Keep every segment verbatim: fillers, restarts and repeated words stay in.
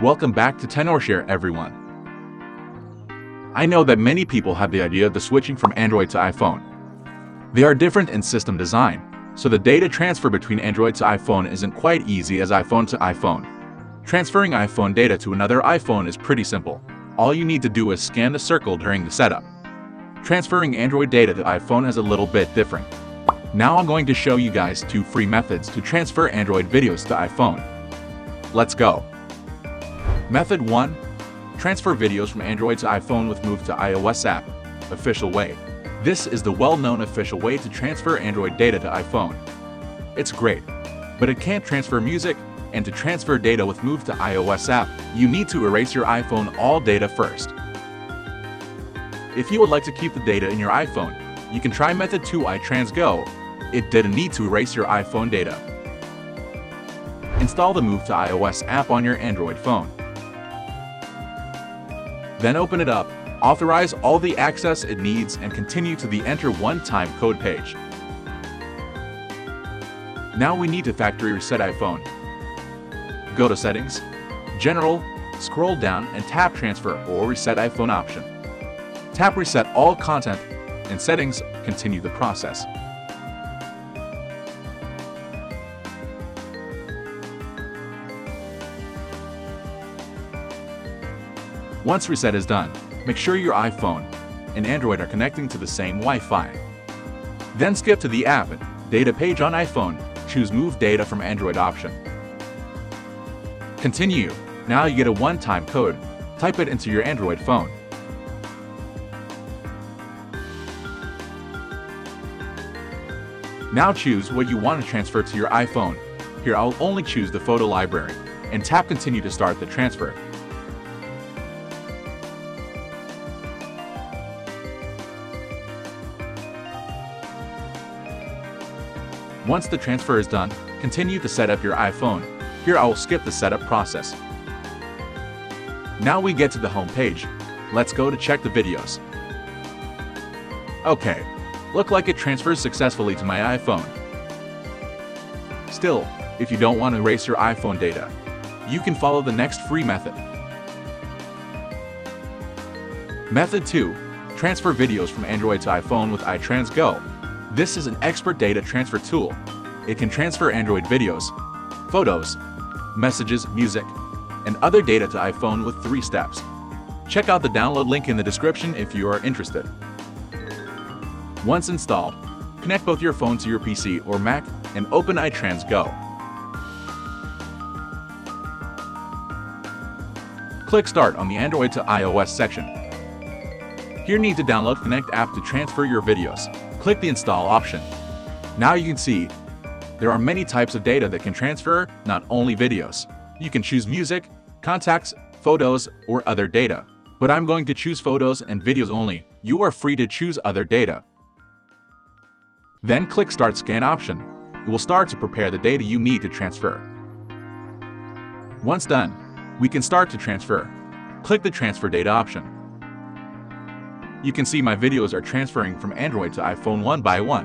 Welcome back to Tenorshare, everyone. I know that many people have the idea of the switching from Android to iPhone. They are different in system design, so the data transfer between Android to iPhone isn't quite easy as iPhone to iPhone. Transferring iPhone data to another iPhone is pretty simple. All you need to do is scan the circle during the setup. Transferring Android data to iPhone is a little bit different. Now I'm going to show you guys two free methods to transfer Android videos to iPhone. Let's go. Method one. Transfer videos from Android to iPhone with Move to iOS app. Official way. This is the well-known official way to transfer Android data to iPhone. It's great, but it can't transfer music, and to transfer data with Move to iOS app, you need to erase your iPhone all data first. If you would like to keep the data in your iPhone, you can try method two iTransGo. It didn't need to erase your iPhone data. Install the Move to iOS app on your Android phone. Then open it up, authorize all the access it needs, and continue to the Enter One-Time Code page. Now we need to factory reset iPhone. Go to Settings, General, scroll down and tap Transfer or Reset iPhone option. Tap Reset all content. In Settings, continue the process. Once reset is done, make sure your iPhone and Android are connecting to the same Wi-Fi. Then skip to the App and Data page on iPhone, choose Move Data from Android option. Continue. Now you get a one-time code. Type it into your Android phone. Now choose what you want to transfer to your iPhone. Here I'll only choose the photo library, and tap Continue to start the transfer. Once the transfer is done, continue to set up your iPhone. Here I will skip the setup process. Now we get to the home page. Let's go to check the videos. Okay, look like it transfers successfully to my iPhone. Still, if you don't want to erase your iPhone data, you can follow the next free method. Method two. Transfer videos from Android to iPhone with iTransGo. This is an expert data transfer tool. It can transfer Android videos, photos, messages, music, and other data to iPhone with three steps. Check out the download link in the description if you are interested. Once installed, connect both your phone to your P C or Mac and open iTransGo. Click Start on the Android to iOS section. Here you need to download Connect app to transfer your videos. Click the Install option. Now you can see there are many types of data that can transfer, not only videos. You can choose music, contacts, photos, or other data. But I'm going to choose photos and videos only. You are free to choose other data. Then click Start Scan option. It will start to prepare the data you need to transfer. Once done, we can start to transfer. Click the Transfer Data option. You can see my videos are transferring from Android to iPhone one by one.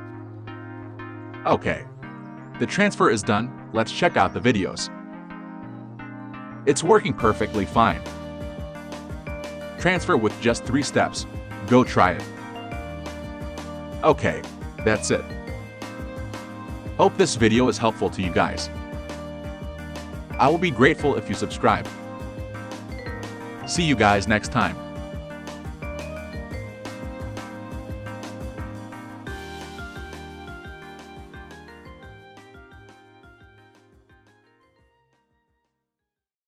Okay, the transfer is done. Let's check out the videos. It's working perfectly fine. Transfer with just three steps. Go try it. Okay, that's it. Hope this video is helpful to you guys. I will be grateful if you subscribe. See you guys next time.